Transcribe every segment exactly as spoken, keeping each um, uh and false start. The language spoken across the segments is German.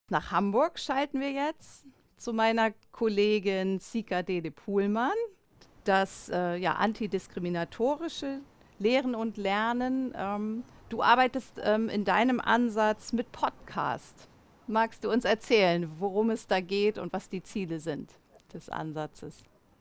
Nach Hamburg schalten wir jetzt zu meiner Kollegin Sika Dede-Puhlmann. Das äh, ja, antidiskriminatorische Lehren und Lernen. Ähm, du arbeitest ähm, in deinem Ansatz mit Podcast. Magst du uns erzählen, worum es da geht und was die Ziele sind des Ansatzes?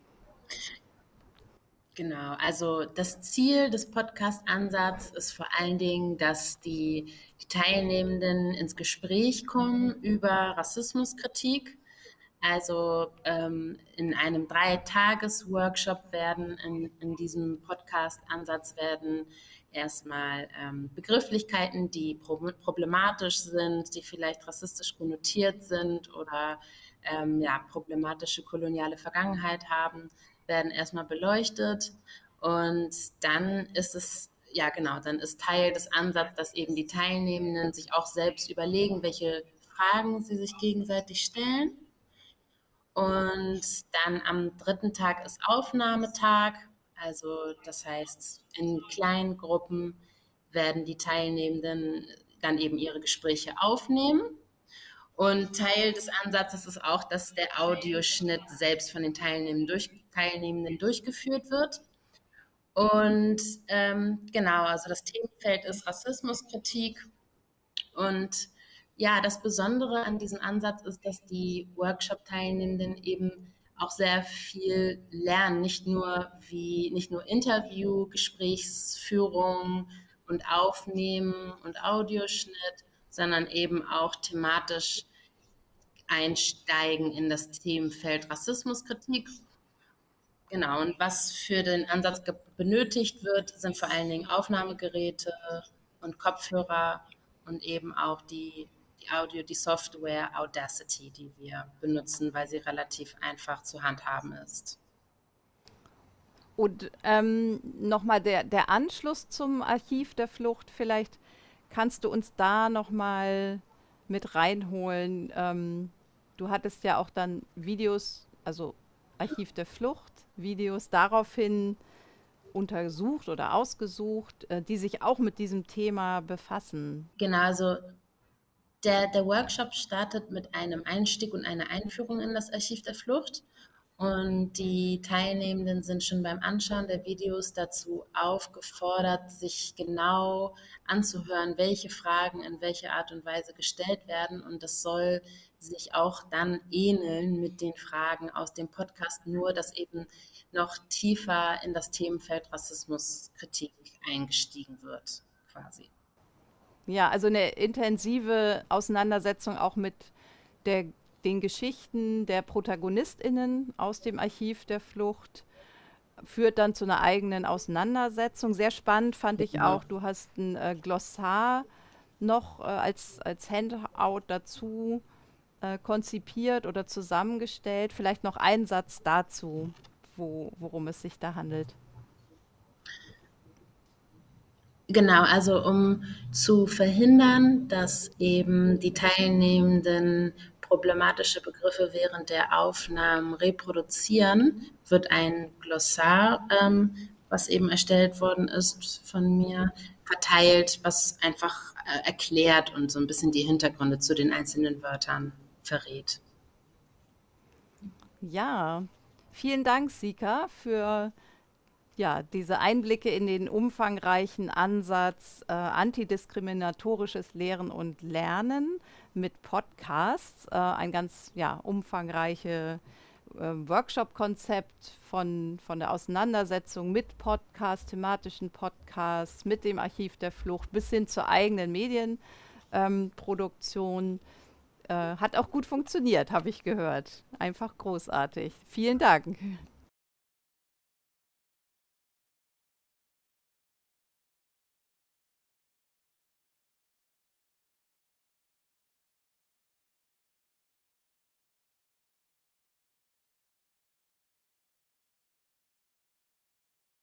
Genau, also das Ziel des Podcast-Ansatzes ist vor allen Dingen, dass die, die Teilnehmenden ins Gespräch kommen über Rassismuskritik. Also ähm, in einem Drei-Tages-Workshop werden in, in diesem Podcast-Ansatz werden erstmal ähm, Begrifflichkeiten, die pro problematisch sind, die vielleicht rassistisch konnotiert sind oder ähm, ja, problematische koloniale Vergangenheit haben, werden erstmal beleuchtet und dann ist es, ja genau, dann ist Teil des Ansatzes, dass eben die Teilnehmenden sich auch selbst überlegen, welche Fragen sie sich gegenseitig stellen. Und dann am dritten Tag ist Aufnahmetag, also das heißt, in kleinen Gruppen werden die Teilnehmenden dann eben ihre Gespräche aufnehmen. Und Teil des Ansatzes ist auch, dass der Audioschnitt selbst von den Teilnehmenden, durch, Teilnehmenden durchgeführt wird. Und ähm, genau, also das Themenfeld ist Rassismuskritik. Und ja, das Besondere an diesem Ansatz ist, dass die Workshop-Teilnehmenden eben auch sehr viel lernen, nicht nur wie nicht nur Interview, Gesprächsführung und Aufnehmen und Audioschnitt, sondern eben auch thematisch einsteigen in das Themenfeld Rassismuskritik. Genau, und was für den Ansatz benötigt wird, sind vor allen Dingen Aufnahmegeräte und Kopfhörer und eben auch die, die Audio, die Software Audacity, die wir benutzen, weil sie relativ einfach zu handhaben ist. Und ähm, nochmal der, der Anschluss zum Archiv der Flucht, vielleicht kannst du uns da nochmal mit reinholen. Ähm, du hattest ja auch dann Videos, also Archiv der Flucht, Videos daraufhin untersucht oder ausgesucht, äh, die sich auch mit diesem Thema befassen. Genau, also der, der Workshop startet mit einem Einstieg und einer Einführung in das Archiv der Flucht. Und die Teilnehmenden sind schon beim Anschauen der Videos dazu aufgefordert, sich genau anzuhören, welche Fragen in welcher Art und Weise gestellt werden. Und das soll sich auch dann ähneln mit den Fragen aus dem Podcast, nur dass eben noch tiefer in das Themenfeld Rassismuskritik eingestiegen wird, quasi. Ja, also eine intensive Auseinandersetzung auch mit der, den Geschichten der ProtagonistInnen aus dem Archiv der Flucht führt dann zu einer eigenen Auseinandersetzung. Sehr spannend fand ich Genau. auch, du hast ein äh, Glossar noch äh, als, als Handout dazu äh, konzipiert oder zusammengestellt. Vielleicht noch ein Satz dazu, wo, worum es sich da handelt. Genau, also um zu verhindern, dass eben die Teilnehmenden problematische Begriffe während der Aufnahmen reproduzieren, wird ein Glossar, ähm, was eben erstellt worden ist von mir, verteilt, was einfach äh, erklärt und so ein bisschen die Hintergründe zu den einzelnen Wörtern verrät. Ja, vielen Dank, Sika, für ja, diese Einblicke in den umfangreichen Ansatz äh, antidiskriminatorisches Lehren und Lernen mit Podcasts. Äh, ein ganz ja, umfangreiches äh, Workshop-Konzept von, von der Auseinandersetzung mit Podcasts, thematischen Podcasts, mit dem Archiv der Flucht bis hin zur eigenen Medienproduktion. Äh, hat auch gut funktioniert, habe ich gehört. Einfach großartig. Vielen Dank.